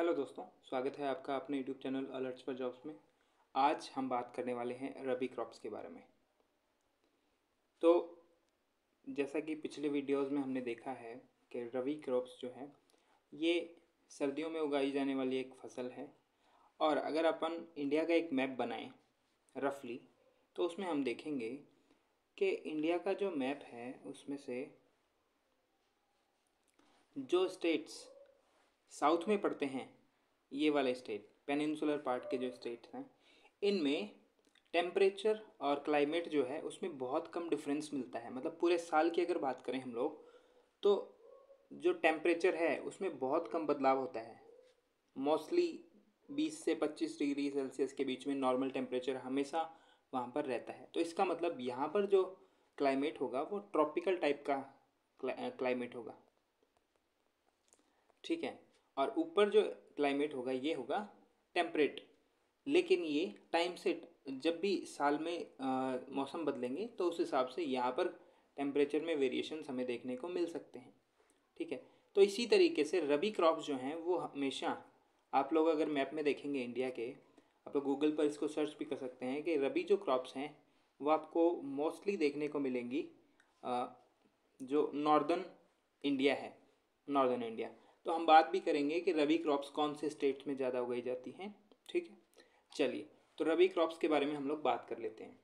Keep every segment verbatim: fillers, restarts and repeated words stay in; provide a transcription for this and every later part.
Hello दोस्तों, स्वागत है आपका अपने यूट्यूब चैनल अलर्ट्स पर जॉब्स में। आज हम बात करने वाले हैं रबी क्रॉप्स के बारे में। तो जैसा कि पिछले वीडियोस में हमने देखा है कि रबी क्रॉप्स जो है ये सर्दियों में उगाई जाने वाली एक फसल है। और अगर अपन इंडिया का एक मैप बनाएं रफली, तो उसमें हम देखेंगे कि इंडिया का जो मैप है उसमें से जो स्टेट्स साउथ में पड़ते हैं, ये वाले स्टेट पेनिनसुलर पार्ट के जो स्टेट्स हैं, इनमें टेम्परेचर और क्लाइमेट जो है उसमें बहुत कम डिफरेंस मिलता है। मतलब पूरे साल की अगर बात करें हम लोग, तो जो टेम्परेचर है उसमें बहुत कम बदलाव होता है। मोस्टली बीस से पच्चीस डिग्री सेल्सियस के बीच में नॉर्मल टेम्परेचर हमेशा वहाँ पर रहता है। तो इसका मतलब यहाँ पर जो क्लाइमेट होगा वो ट्रॉपिकल टाइप का क्लाइमेट होगा, ठीक है। और ऊपर जो क्लाइमेट होगा ये होगा टेम्परेट। लेकिन ये टाइम से जब भी साल में आ, मौसम बदलेंगे तो उस हिसाब से यहाँ पर टेम्परेचर में वेरिएशंस हमें देखने को मिल सकते हैं, ठीक है। तो इसी तरीके से रबी क्रॉप्स जो हैं वो हमेशा, आप लोग अगर मैप में देखेंगे इंडिया के, आप लोग गूगल पर इसको सर्च भी कर सकते हैं कि रबी जो क्रॉप्स हैं वो आपको मोस्टली देखने को मिलेंगी आ, जो नॉर्दर्न इंडिया है, नॉर्दर्न इंडिया। तो हम बात भी करेंगे कि रबी क्रॉप्स कौन से स्टेट्स में ज़्यादा उगाई जाती हैं, ठीक है। चलिए, तो रबी क्रॉप्स के बारे में हम लोग बात कर लेते हैं।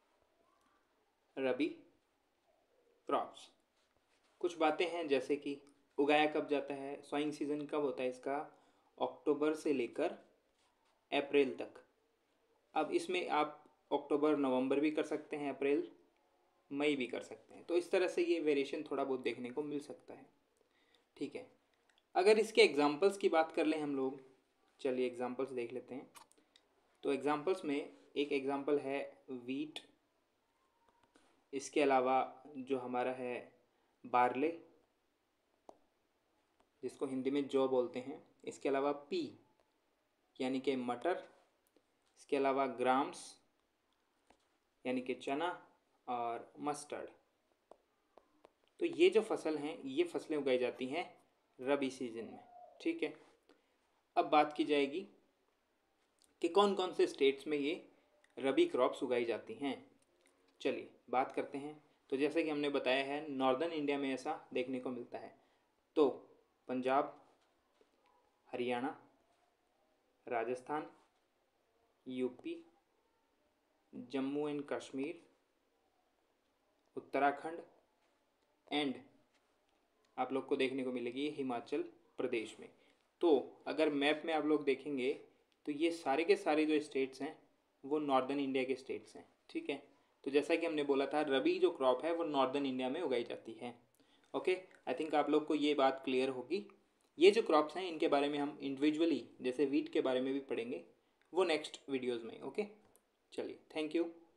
रबी क्रॉप्स कुछ बातें हैं, जैसे कि उगाया कब जाता है, सोइंग सीज़न कब होता है इसका, अक्टूबर से लेकर अप्रैल तक। अब इसमें आप अक्टूबर नवंबर भी कर सकते हैं, अप्रैल मई भी कर सकते हैं। तो इस तरह से ये वेरिएशन थोड़ा बहुत देखने को मिल सकता है, ठीक है। अगर इसके एग्जांपल्स की बात कर लें हम लोग, चलिए एग्जांपल्स देख लेते हैं। तो एग्जांपल्स में एक एग्जांपल है वीट, इसके अलावा जो हमारा है बार्ले, जिसको हिंदी में जौ बोलते हैं, इसके अलावा पी यानी कि मटर, इसके अलावा ग्राम्स यानी कि चना, और मस्टर्ड। तो ये जो फसल हैं ये फसलें उगाई जाती हैं रबी सीजन में, ठीक है। अब बात की जाएगी कि कौन कौन से स्टेट्स में ये रबी क्रॉप्स उगाई जाती हैं। चलिए बात करते हैं। तो जैसे कि हमने बताया है, नॉर्दर्न इंडिया में ऐसा देखने को मिलता है। तो Punjab, Haryana, Rajasthan, UP, Jammu and Kashmir, Uttarakhand and आप लोग को देखने को मिलेगी हिमाचल प्रदेश में। तो अगर मैप में आप लोग देखेंगे तो ये सारे के सारे जो स्टेट्स हैं वो नॉर्दर्न इंडिया के स्टेट्स हैं, ठीक है। तो जैसा कि हमने बोला था, रबी जो क्रॉप है वो नॉर्दर्न इंडिया में उगाई जाती है। ओके, आई थिंक आप लोग को ये बात क्लियर होगी। ये जो क्रॉप्स हैं इनके बारे में हम इंडिविजुअली, जैसे वीट के बारे में भी पढ़ेंगे, वो नेक्स्ट वीडियोज़ में। ओके, चलिए, थैंक यू।